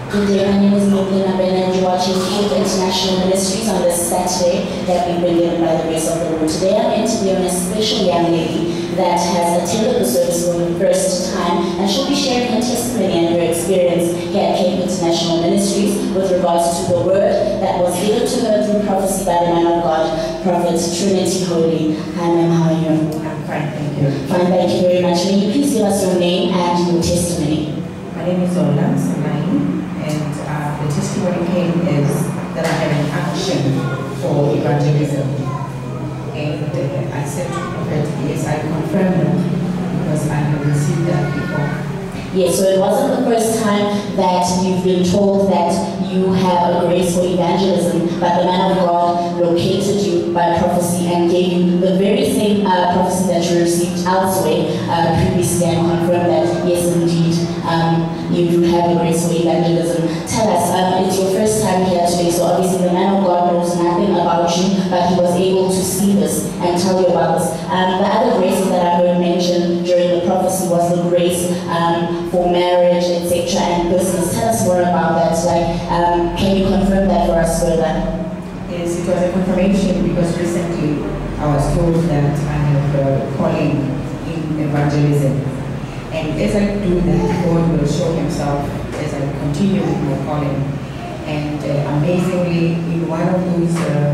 Good day, my name is Mokina Ben and you are watching Cape International Ministries on this Saturday that we've been given by the grace of the Lord. Today I'm interviewing a special young lady that has attended the service for the first time, and she'll be sharing her testimony and her experience here at Cape International Ministries with regards to the word that was given to her through prophecy by the man of God, Prophet Trinity Holy. Hi ma'am, how are you? I'm fine, thank you. Fine, thank you very much. May you please give us your name and your testimony? My name is Ola Sanai, and the testimony came is that I had an action for evangelism. And I said to Prophet, yes, I confirm that because I have received that before. Yes, so it wasn't the first time that you've been told that you have a grace for evangelism, but the man of God located you by prophecy and gave you the very same prophecy that you received elsewhere previously, and confirmed that yes, indeed, you do have a grace for evangelism. Tell us, it's your first time here today, so obviously the man of God knows nothing about you, but he was able to see this and tell you about this. The other graces that I heard mentioned during the prophecy was the grace for marriage, etc., and business. Tell us more about that. Like, can you confirm that for us further? Yes, it was a confirmation because recently I was told that I have a calling in evangelism. And as I do that, God will show himself as I continue with my calling. And amazingly, in one of those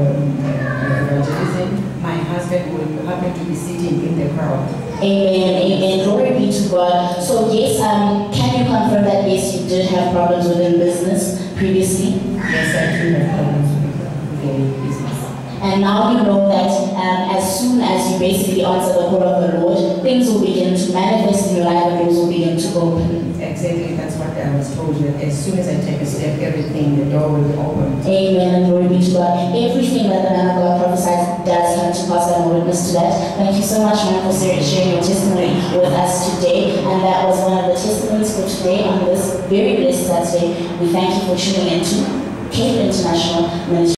evangelism, my husband will happen to be sitting in the crowd. Amen, amen. Glory be to God. So yes, can you confirm that yes, you did have problems within business previously? Yes, I do have problems with business. And now you know that as soon as you basically answer the call of the Lord, things will begin to manifest in your life and doors will begin to open. Exactly, that's what I was told, that as soon as I take a step, everything, the door will open. Amen, and glory be to God. Everything that the man of God prophesies does come to pass, and we'll witness to that. Thank you so much, man, for sharing your testimony with us today. And that was one of the testimonies for today on this very blessed Saturday. We thank you for tuning in to Cape International Ministries.